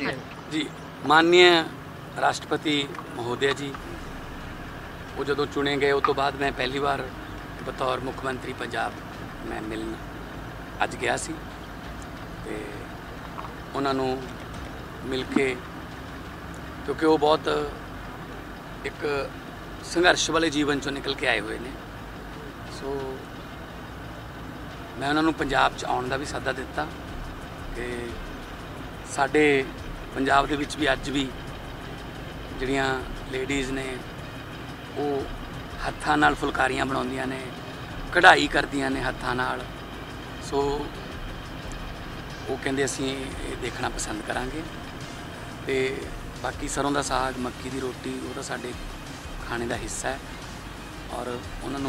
रही है जी। माननीय राष्ट्रपति महोदय जी वो जो चुने गए उस तो बाद मैं पहली बार बतौर मुख्यमंत्री पंजाब मैं मिलन अज गया सी ते उन्हां नूं मिल के, क्योंकि वो बहुत एक संघर्ष वाले जीवन चों निकल के आए हुए ने, सो मैं उन्हां नूं पंजाब च आउण दा भी सादा दिता कि साडे पंजाब दे विच भी अज भी जिहड़ियां लेडीज़ ने वो हत्थां नाल फुलकारियां बनाउंदियां ने, कढ़ाई करदियां ने हत्थां नाल, सो वो कहंदे असीं ये देखना पसंद करांगे। ते बाकी सरों दा साग मक्की दी रोटी वो तो साडे खाने का हिस्सा है, और उन्होंने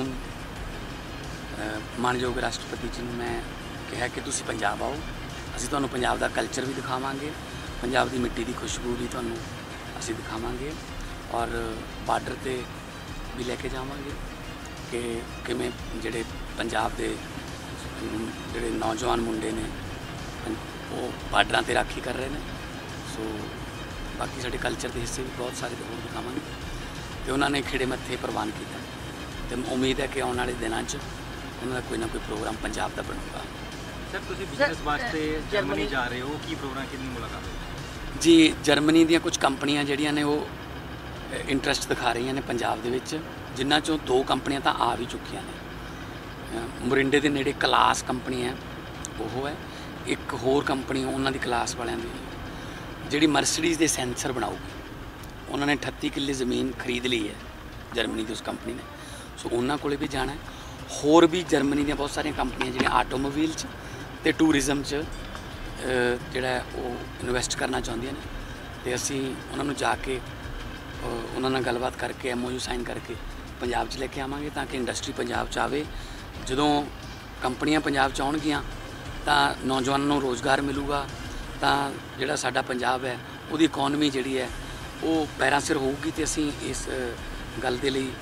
मानयोग राष्ट्रपति जी ने मैं कहा कि तुसीं पंजाब आओ, असीं तुहानूं पंजाब का कल्चर भी दिखावांगे, पंजाब की मिट्टी की खुशबू भी तुहानूं असीं दिखावांगे, और बार्डर ते भी लैके जावांगे कि किवें जिहड़े पंजाब के जिहड़े नौजवान मुंडे ने वो बार्डरां ते राखी कर रहे हैं। सो बाकी साडे कल्चर के हिस्से भी बहुत सारे होर दिखावांगे ते उन्होंने खिड़े मत्थे प्रवान किया, तो उम्मीद है कि आने वाले दिनों उन्होंने कोई ना कोई प्रोग्राम पंजाब का बनूगा। सर तुसीं बिजनेस वास्ते जर्मनी जा रहे हो, की प्रोग्राम कितनी मुलाकात जी? जर्मनी दी कुछ कंपनियां जिहड़ियां ने वो इंटरस्ट दिखा रही ने पंजाब दे विच, जिन्हां चों 2 कंपनियां तो आ भी चुकियां ने। मोरिंडे के नेड़े क्लास कंपनी है वो है, एक होर कंपनी उन्हां दी क्लास वालियां दी जिहड़ी मर्सिडीज़ के सेंसर बनाऊगी, उन्होंने 38 किले ज़मीन खरीद ली है जर्मनी की उस कंपनी ने, सो उन्होंने कोले भी जाना है। होर भी जर्मनी दी बहुत सारिया कंपनियां जिहड़ियां आटोमोबाइल ते टूरिज़म जिहड़ा वो इन्वेस्ट करना चाहुंदियां ने, ते असीं उन्हां नूं जाके उन्हां नाल गलबात करके MOU साइन करके पंजाब च लेके आवांगे, ताकि इंडस्ट्री पंजाब च आवे। जदों कंपनियां पंजाब च आउणगियां तां नौजवानों नूं रोज़गार मिलूगा, तां जिहड़ा साडा पंजाब है उहदी इकोनमी जिहड़ी है वो पैरां सिर होऊगी। तो असीं इस गल दे लई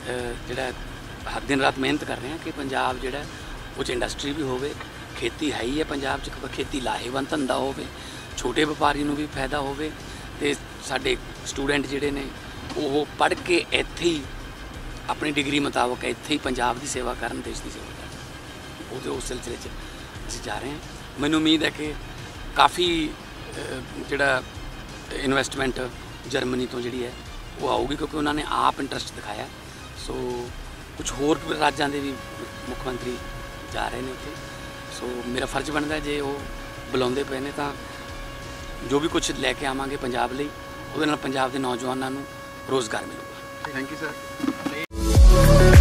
जिहड़ा दिन रात मेहनत कर रहे हैं कि पंजाब जिहड़ा वो इंडस्ट्री भी होवे, खेती है ही है पंजाब च, खेती लाहेवंद धंधा होवे, छोटे व्यापारी नूं भी फायदा होवे, ते साडे स्टूडेंट जिहड़े ने वो पढ़ के इत्थे ही अपनी डिग्री मुताबक इत्थे ही पंजाब की सेवा करन, देश की सेवा करन, वो उस सिलसिले च असीं जा रहे हैं। मैनूं उम्मीद है कि काफ़ी जिहड़ा इन्वेस्टमेंट जर्मनी तो जिहड़ी है वो आऊगी, क्योंकि उन्होंने आप इंटरस्ट दिखाया। सो कुछ होर राज्यों के भी मुख्यमंत्री जा रहे हैं उत्थे, सो मेरा फर्ज बनता है जे वो बुलाते पे ने तां जो भी कुछ लैके आवांगे पंजाब लई, उहदे नाल पंजाब के नौजवानों को रोज़गार मिलूगा। Thank you sir.